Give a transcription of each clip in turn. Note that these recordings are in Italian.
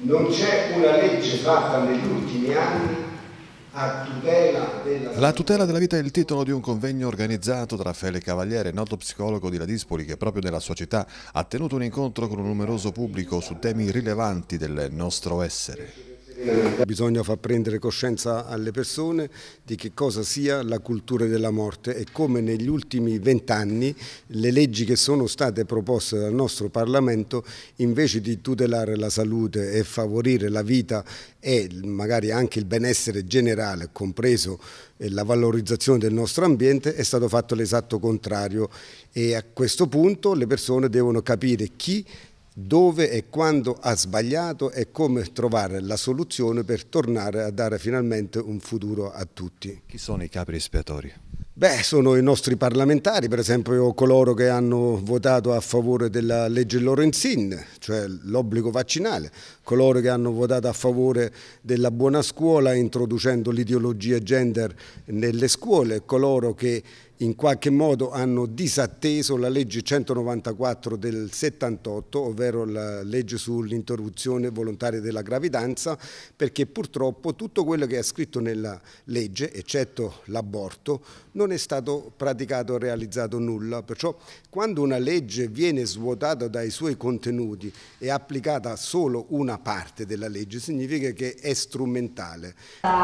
Non c'è una legge fatta negli ultimi anni a tutela della... La tutela della vita è il titolo di un convegno organizzato da Raffaele Cavaliere, noto psicologo di Ladispoli, che proprio nella sua città ha tenuto un incontro con un numeroso pubblico su temi rilevanti del nostro essere. Bisogna far prendere coscienza alle persone di che cosa sia la cultura della morte e come negli ultimi 20 anni le leggi che sono state proposte dal nostro Parlamento, invece di tutelare la salute e favorire la vita e magari anche il benessere generale, compreso la valorizzazione del nostro ambiente, è stato fatto l'esatto contrario, e a questo punto le persone devono capire chi, dove e quando ha sbagliato e come trovare la soluzione per tornare a dare finalmente un futuro a tutti. Chi sono i capri espiatori? Beh, sono i nostri parlamentari, per esempio coloro che hanno votato a favore della legge Lorenzin, cioè l'obbligo vaccinale, coloro che hanno votato a favore della buona scuola introducendo l'ideologia gender nelle scuole, coloro che in qualche modo hanno disatteso la legge 194 del 78, ovvero la legge sull'interruzione volontaria della gravidanza, perché purtroppo tutto quello che è scritto nella legge, eccetto l'aborto, non è stato praticato o realizzato nulla. Perciò quando una legge viene svuotata dai suoi contenuti e applicata solo una parte della legge, significa che è strumentale.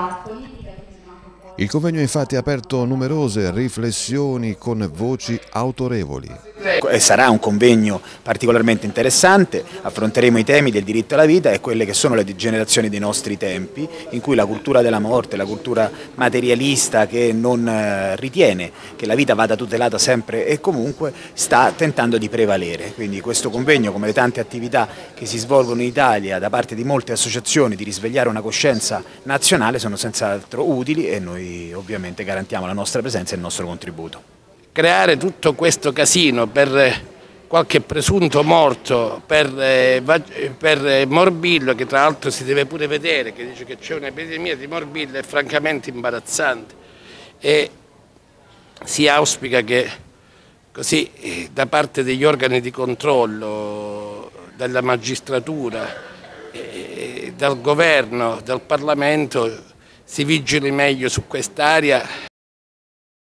Il convegno infatti ha aperto numerose riflessioni con voci autorevoli. Sarà un convegno particolarmente interessante, affronteremo i temi del diritto alla vita e quelle che sono le generazioni dei nostri tempi, in cui la cultura della morte, la cultura materialista che non ritiene che la vita vada tutelata sempre e comunque, sta tentando di prevalere. Quindi questo convegno, come le tante attività che si svolgono in Italia da parte di molte associazioni di risvegliare una coscienza nazionale, sono senz'altro utili e noi ovviamente garantiamo la nostra presenza e il nostro contributo. Creare tutto questo casino per qualche presunto morto, per morbillo, che tra l'altro si deve pure vedere, che dice che c'è un'epidemia di morbillo, è francamente imbarazzante, e si auspica che così da parte degli organi di controllo, della magistratura, dal governo, dal Parlamento si vigili meglio su quest'area